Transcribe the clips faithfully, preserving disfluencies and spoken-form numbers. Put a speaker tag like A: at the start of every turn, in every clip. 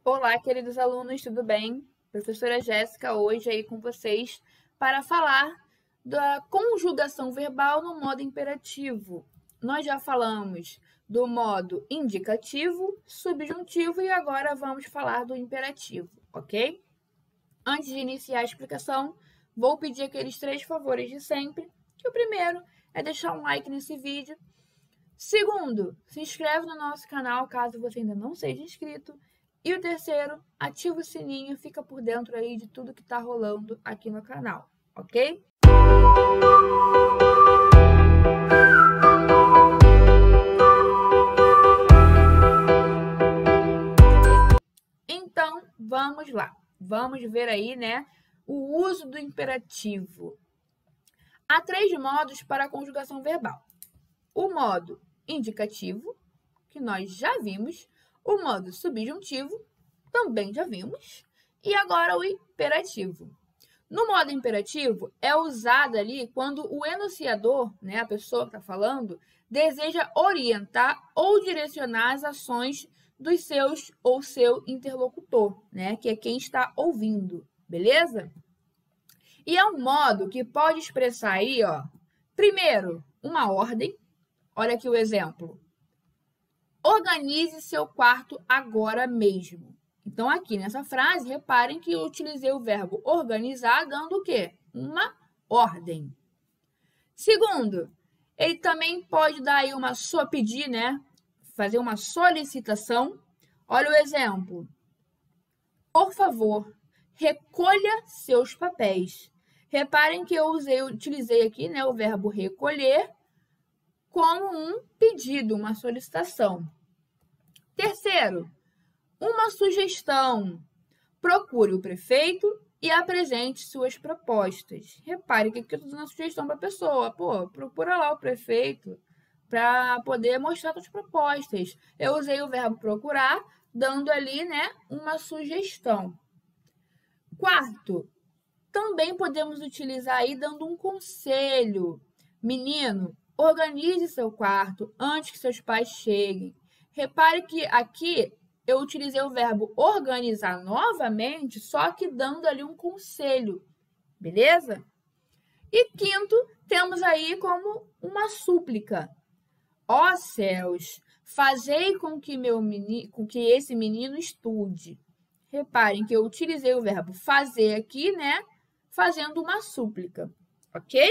A: Olá, queridos alunos, tudo bem? Professora Jéssica hoje aí com vocês para falar da conjugação verbal no modo imperativo. Nós já falamos do modo indicativo, subjuntivo e agora vamos falar do imperativo, ok? Antes de iniciar a explicação, vou pedir aqueles três favores de sempre, que o primeiro é deixar um like nesse vídeo. Segundo, se inscreve no nosso canal caso você ainda não seja inscrito. E o terceiro, ativa o sininho e fica por dentro aí de tudo que está rolando aqui no canal, ok? Então, vamos lá. Vamos ver aí, né, o uso do imperativo. Há três modos para a conjugação verbal. O modo indicativo, que nós já vimos, o modo subjuntivo, também já vimos, e agora o imperativo. No modo imperativo, é usado ali quando o enunciador, né, a pessoa que está falando, deseja orientar ou direcionar as ações dos seus ou seu interlocutor, né, que é quem está ouvindo, beleza? E é um modo que pode expressar aí, ó, primeiro, uma ordem. Olha aqui o exemplo. Organize seu quarto agora mesmo. Então, aqui nessa frase, reparem que eu utilizei o verbo organizar, dando o quê? Uma ordem. Segundo, ele também pode dar aí uma só pedir, né? Fazer uma solicitação. Olha o exemplo. Por favor, recolha seus papéis. Reparem que eu usei, utilizei aqui, né, o verbo recolher como um pedido, uma solicitação. Terceiro, uma sugestão. Procure o prefeito e apresente suas propostas. Repare que aqui eu estou dando uma sugestão para a pessoa. Pô, procura lá o prefeito para poder mostrar suas propostas. Eu usei o verbo procurar, dando ali, né, uma sugestão. Quarto, também podemos utilizar aí dando um conselho. Menino, organize seu quarto antes que seus pais cheguem. Repare que aqui eu utilizei o verbo organizar novamente, só que dando ali um conselho, beleza? E quinto, temos aí como uma súplica. Ó céus, fazei com que, meu menino, com que esse menino estude. Reparem que eu utilizei o verbo fazer aqui, né? Fazendo uma súplica, ok?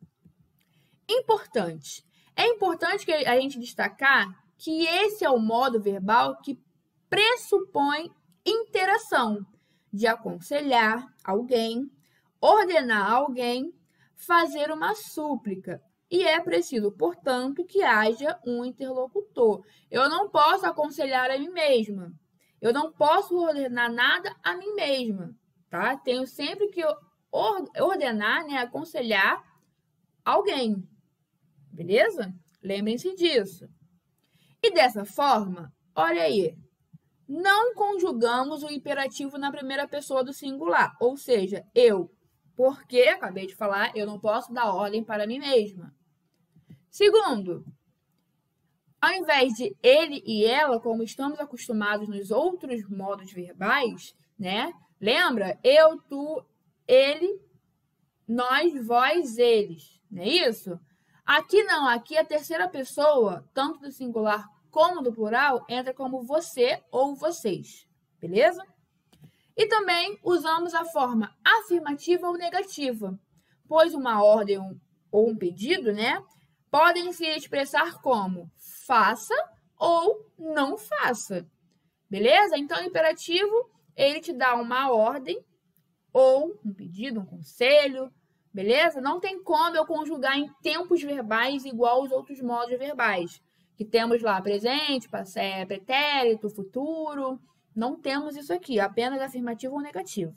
A: Importante. É importante que a gente destacar que esse é o modo verbal que pressupõe interação, de aconselhar alguém, ordenar alguém, fazer uma súplica. E é preciso, portanto, que haja um interlocutor. Eu não posso aconselhar a mim mesma. Eu não posso ordenar nada a mim mesma, tá? Tenho sempre que ordenar, né, aconselhar alguém. Beleza? Lembrem-se disso. E dessa forma, olha aí, não conjugamos o imperativo na primeira pessoa do singular, ou seja, eu, porque, acabei de falar, eu não posso dar ordem para mim mesma. Segundo, ao invés de ele e ela, como estamos acostumados nos outros modos verbais, né? Lembra? Eu, tu, ele, nós, vós, eles, não é isso? Aqui não, aqui a terceira pessoa, tanto do singular como do plural, entra como você ou vocês, beleza? E também usamos a forma afirmativa ou negativa, pois uma ordem ou um pedido, né, podem se expressar como faça ou não faça, beleza? Então, o imperativo, ele te dá uma ordem ou um pedido, um conselho, beleza? Não tem como eu conjugar em tempos verbais igual aos outros modos verbais. Que temos lá presente, pretérito, futuro. Não temos isso aqui, apenas afirmativo ou negativo.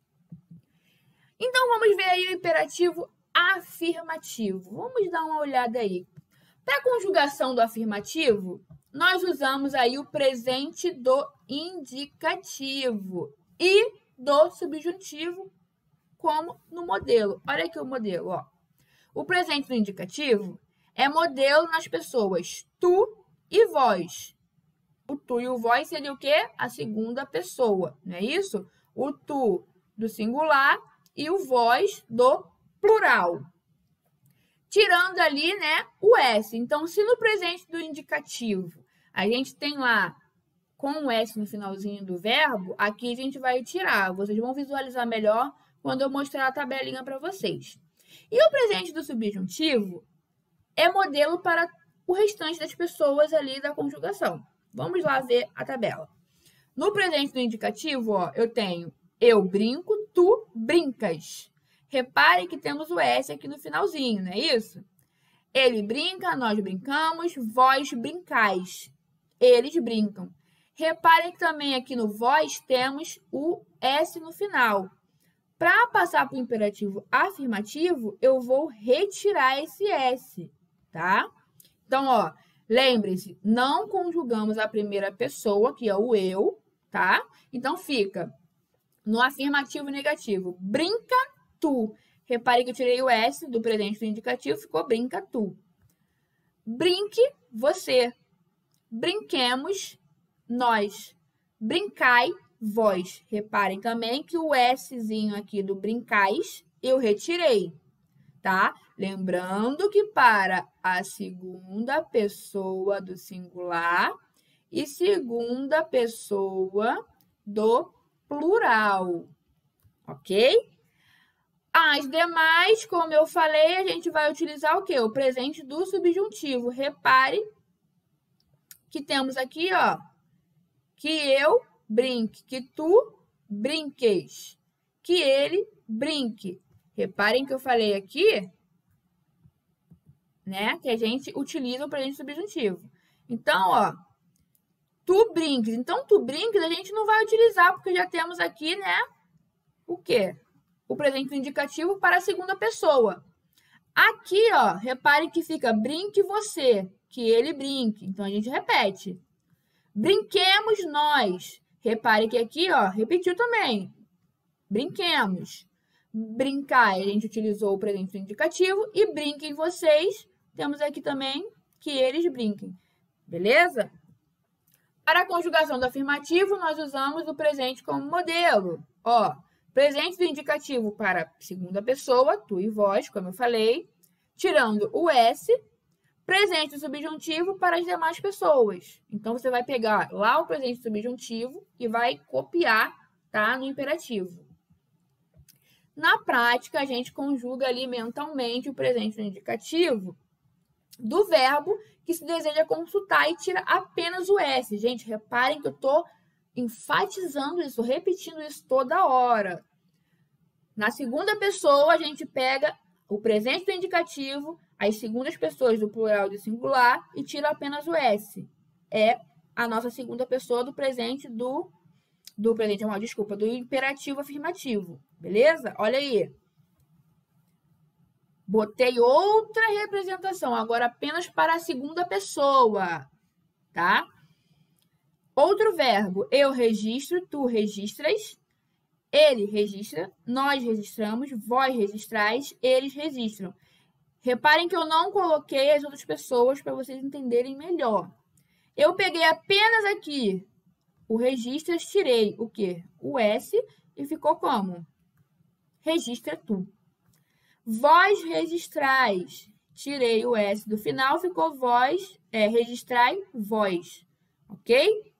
A: Então, vamos ver aí o imperativo afirmativo. Vamos dar uma olhada aí. Para a conjugação do afirmativo, nós usamos aí o presente do indicativo e do subjuntivo, como no modelo. Olha aqui o modelo, ó. O presente do indicativo é modelo nas pessoas tu e vós. o tu e o vós seria o quê? A segunda pessoa, não é isso? O tu do singular e o vós do plural. Tirando ali, né, o S. Então, se no presente do indicativo a gente tem lá com o S no finalzinho do verbo, aqui a gente vai tirar. Vocês vão visualizar melhor quando eu mostrar a tabelinha para vocês. E o presente do subjuntivo é modelo para o restante das pessoas ali da conjugação. Vamos lá ver a tabela. No presente do indicativo, ó, eu tenho eu brinco, tu brincas. Reparem que temos o S aqui no finalzinho, não é isso? Ele brinca, nós brincamos, vós brincais. Eles brincam. Reparem que também aqui no vós temos o S no final. Para passar para o imperativo afirmativo, eu vou retirar esse S, tá? Então, ó, lembre-se, não conjugamos a primeira pessoa, que é o eu, tá? Então, fica no afirmativo negativo. Brinca tu. Repare que eu tirei o S do presente do indicativo, ficou brinca tu. Brinque você. Brinquemos nós. Brincai vós. Reparem também que o Szinho aqui do brincais eu retirei, tá? Lembrando que para a segunda pessoa do singular e segunda pessoa do plural, ok? As demais, como eu falei, a gente vai utilizar o quê? O presente do subjuntivo. Repare que temos aqui, ó, que eu brinque, que tu brinques, que ele brinque. Reparem que eu falei aqui, né, que a gente utiliza o presente subjuntivo. Então, ó, tu brinques. Então, tu brinques a gente não vai utilizar, porque já temos aqui, né, o quê? O presente indicativo para a segunda pessoa. Aqui, ó, reparem que fica brinque você, que ele brinque. Então, a gente repete. Brinquemos nós. Repare que aqui, ó, repetiu também. Brinquemos. Brincar, a gente utilizou o presente indicativo. E brinquem vocês, temos aqui também que eles brinquem. Beleza? Para a conjugação do afirmativo, nós usamos o presente como modelo. Ó, presente do indicativo para segunda pessoa, tu e vós, como eu falei, tirando o S. Presente subjuntivo para as demais pessoas. Então, você vai pegar lá o presente subjuntivo e vai copiar, tá, no imperativo. Na prática, a gente conjuga ali mentalmente o presente do indicativo do verbo que se deseja consultar e tira apenas o S. Gente, reparem que eu estou enfatizando isso, repetindo isso toda hora. Na segunda pessoa, a gente pega o presente do indicativo, as segundas pessoas do plural e do singular e tira apenas o S. É a nossa segunda pessoa do presente do... Do presente, não, desculpa, do imperativo afirmativo. Beleza? Olha aí. Botei outra representação, agora apenas para a segunda pessoa, tá? Outro verbo, eu registro, tu registras, ele registra, nós registramos, vós registrais, eles registram. Reparem que eu não coloquei as outras pessoas para vocês entenderem melhor. Eu peguei apenas aqui o registras, tirei o quê? O S e ficou como? Registra tu. Vós registrais, tirei o S do final, ficou vós, é, registrai, vós. Ok?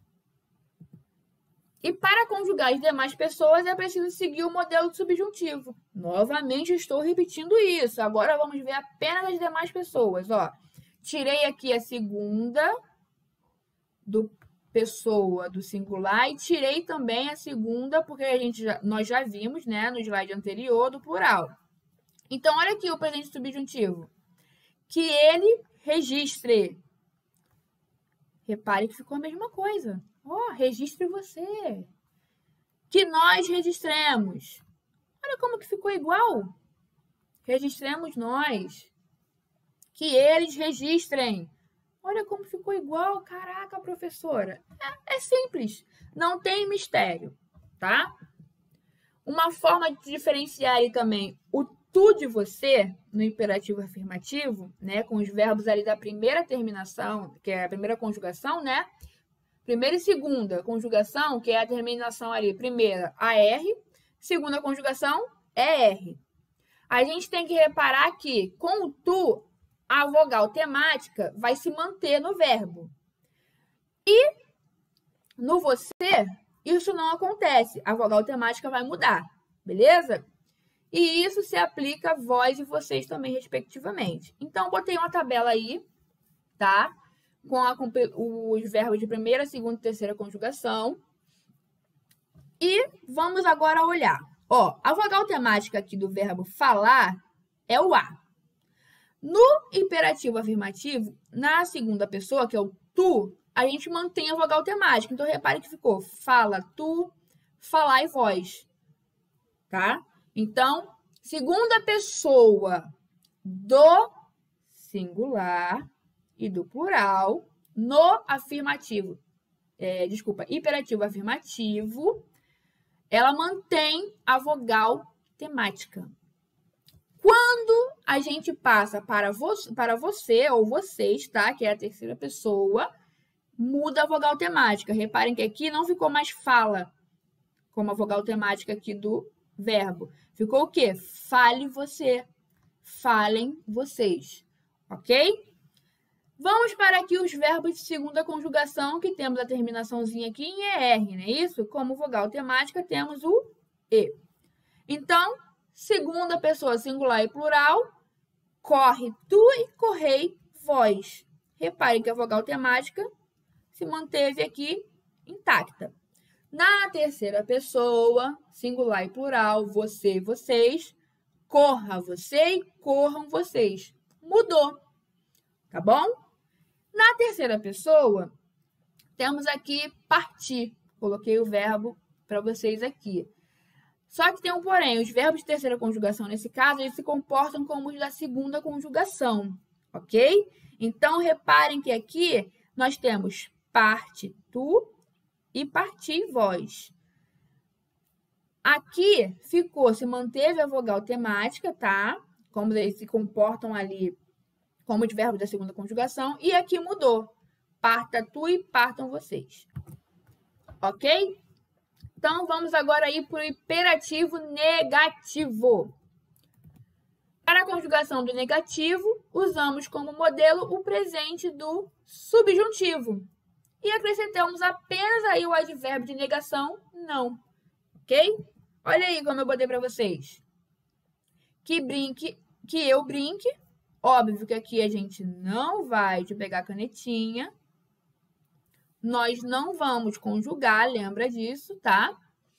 A: E para conjugar as demais pessoas, é preciso seguir o modelo de subjuntivo. Novamente, estou repetindo isso. Agora, vamos ver apenas as demais pessoas. Ó, tirei aqui a segunda do pessoa do singular e tirei também a segunda, porque a gente já, nós já vimos, né, no slide anterior, do plural. Então, olha aqui o presente subjuntivo. Que ele registre. Repare que ficou a mesma coisa. Ó, oh, registre você. Que nós registremos. Olha como que ficou igual. Registremos nós. Que eles registrem. Olha como ficou igual. Caraca, professora. É, é simples. Não tem mistério, tá? Uma forma de diferenciar aí também o tu de você no imperativo afirmativo, né, com os verbos ali da primeira terminação, que é a primeira conjugação, né? primeira e segunda conjugação, que é a terminação ali, primeira, A R, segunda conjugação, E R. A gente tem que reparar que, com o tu, a vogal temática vai se manter no verbo. E no você, isso não acontece. A vogal temática vai mudar, beleza? E isso se aplica a vós e vocês também, respectivamente. Então, botei uma tabela aí, tá? Com, a, com os verbos de primeira, segunda e terceira conjugação. E vamos agora olhar. Ó, a vogal temática aqui do verbo falar é o A. No imperativo afirmativo, na segunda pessoa, que é o tu, a gente mantém a vogal temática. Então, repare que ficou fala, tu, falar e vós. Tá? Então, segunda pessoa do singular e do plural no afirmativo, é, desculpa, imperativo afirmativo, ela mantém a vogal temática. Quando a gente passa para, vo para você ou vocês, tá? Que é a terceira pessoa, muda a vogal temática. Reparem que aqui não ficou mais fala, como a vogal temática aqui do verbo. Ficou o quê? Fale você. Falem vocês. Ok? Vamos para aqui os verbos de segunda conjugação, que temos a terminaçãozinha aqui em E R, não é isso? Como vogal temática, temos o E. Então, segunda pessoa singular e plural, corre tu e correi vós. Reparem que a vogal temática se manteve aqui intacta. Na terceira pessoa, singular e plural, você, vocês, corra você e corram vocês. Mudou, tá bom? Na terceira pessoa, temos aqui partir. Coloquei o verbo para vocês aqui. Só que tem um porém, os verbos de terceira conjugação, nesse caso, eles se comportam como os da segunda conjugação, ok? Então, reparem que aqui nós temos parte tu e partir vós. Aqui ficou, se manteve a vogal temática, tá? Como eles se comportam ali como de verbo da segunda conjugação. E aqui mudou. Parta tu e partam vocês. Ok? Então, vamos agora ir para o imperativo negativo. Para a conjugação do negativo, usamos como modelo o presente do subjuntivo. E acrescentamos apenas aí o advérbio de negação, não. Ok? Olha aí como eu botei para vocês. Que brinque, que eu brinque. Óbvio que aqui a gente não vai te pegar a canetinha. Nós não vamos conjugar, lembra disso, tá?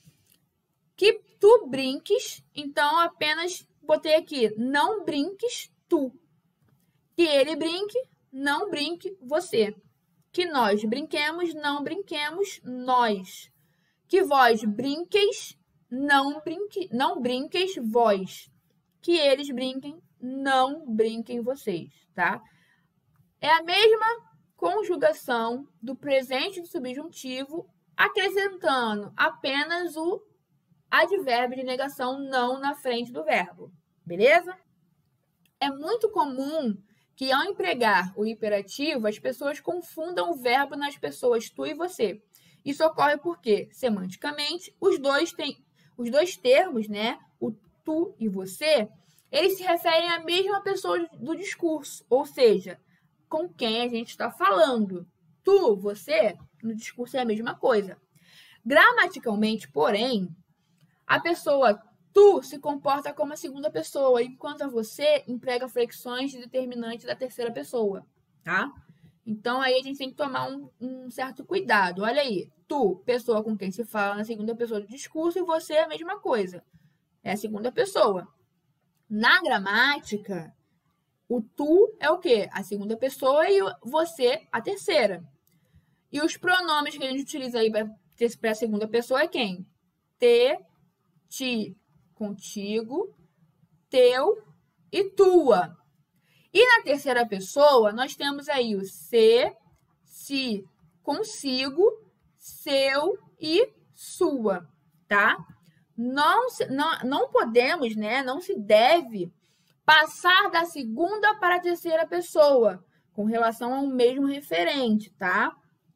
A: Que tu brinques, então apenas botei aqui, não brinques tu. Que ele brinque, não brinque você. Que nós brinquemos, não brinquemos nós. Que vós brinqueis, não, brinque, não brinqueis vós. Que eles brinquem, não brinquem vocês, tá? É a mesma conjugação do presente do subjuntivo, acrescentando apenas o advérbio de negação não na frente do verbo, beleza? É muito comum que, ao empregar o imperativo, as pessoas confundam o verbo nas pessoas tu e você. Isso ocorre porque, semanticamente, os dois têm, os dois termos, né, o tu e você, eles se referem à mesma pessoa do discurso, ou seja, com quem a gente está falando. Tu, você, no discurso é a mesma coisa. Gramaticalmente, porém, a pessoa tu se comporta como a segunda pessoa, enquanto a você emprega flexões de determinante da terceira pessoa, tá? Então, aí a gente tem que tomar um, um certo cuidado. Olha aí, tu, pessoa com quem se fala na segunda pessoa do discurso, e você é a mesma coisa. É a segunda pessoa. Na gramática, o tu é o quê? A segunda pessoa e você a terceira. E os pronomes que a gente utiliza aí para a segunda pessoa é quem? Te, ti, contigo, teu e tua. E na terceira pessoa, nós temos aí o se, si, consigo, seu e sua, tá? Não, não, não podemos, né? Não se deve passar da segunda para a terceira pessoa com relação ao mesmo referente, tá?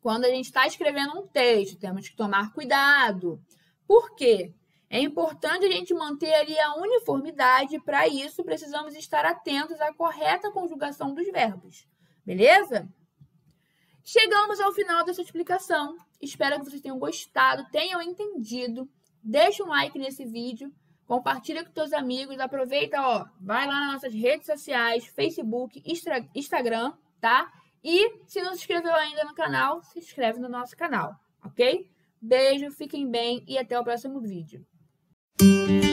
A: quando a gente está escrevendo um texto, temos que tomar cuidado. Por quê? É importante a gente manter ali a uniformidade. Para isso, precisamos estar atentos à correta conjugação dos verbos. Beleza? Chegamos ao final dessa explicação. Espero que vocês tenham gostado, tenham entendido. Deixa um like nesse vídeo, compartilha com seus amigos, aproveita, ó, vai lá nas nossas redes sociais, Facebook, Instagram, tá? E se não se inscreveu ainda no canal, se inscreve no nosso canal, ok? Beijo, fiquem bem e até o próximo vídeo.